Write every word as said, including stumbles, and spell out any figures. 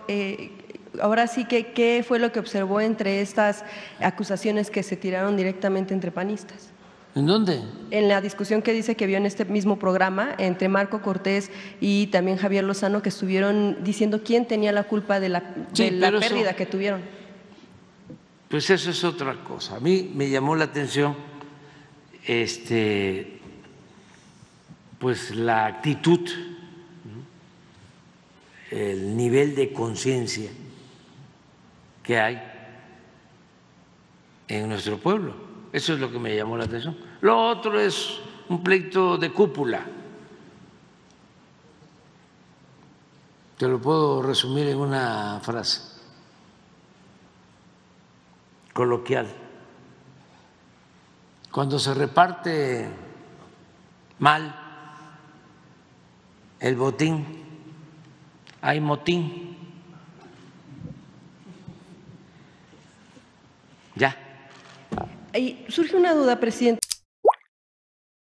eh, ahora sí que, ¿qué fue lo que observó entre estas acusaciones que se tiraron directamente entre panistas? ¿En dónde? En la discusión que dice que vio en este mismo programa entre Marco Cortés y también Javier Lozano, que estuvieron diciendo quién tenía la culpa de la, Sí, de la pérdida eso, que tuvieron. Pues eso es otra cosa. A mí me llamó la atención este, pues la actitud, el nivel de conciencia que hay en nuestro pueblo. Eso es lo que me llamó la atención. Lo otro es un pleito de cúpula. Te lo puedo resumir en una frase coloquial. Cuando se reparte mal el botín, hay motín. Ya. Y surge una duda, presidente.